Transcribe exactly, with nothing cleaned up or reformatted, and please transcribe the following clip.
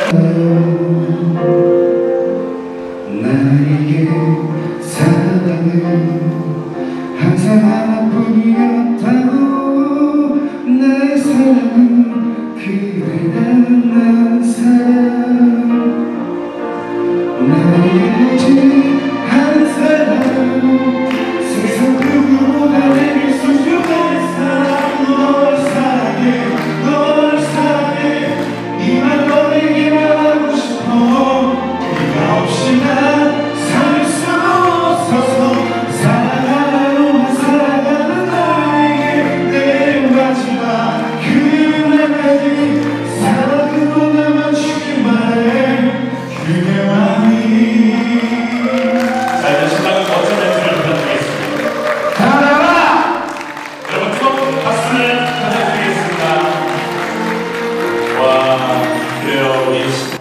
나에게 사랑은 항상 하나뿐이었다고. 나의 사랑은 그대라는 난 사랑, 나의 오직 한 사람, 세상 누구보다 내게 소중한 사람. 널 사랑해, 널 사랑해, 이만 너에게만 하고 싶어. 네가 없이 난 살 수 없어서 사랑하는 사랑하는 너에게 내 마지막 그날까지 사랑으로 남아주기만 해. 그대만이. 자, 이제 신랑은 멋진 멘트를 부탁드리겠습니다. 달아라! 여러분 뜨거운 박수를 부탁드리겠습니다. 와, 그래요. 우리